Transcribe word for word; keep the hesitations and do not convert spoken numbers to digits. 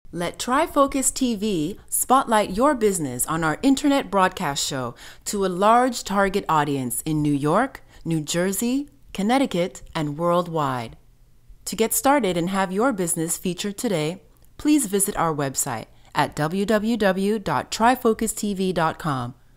Let TriFocus T V spotlight your business on our internet broadcast show to a large target audience in New York, New Jersey, Connecticut, and worldwide. To get started and have your business featured today, please visit our website at w w w dot trifocus t v dot com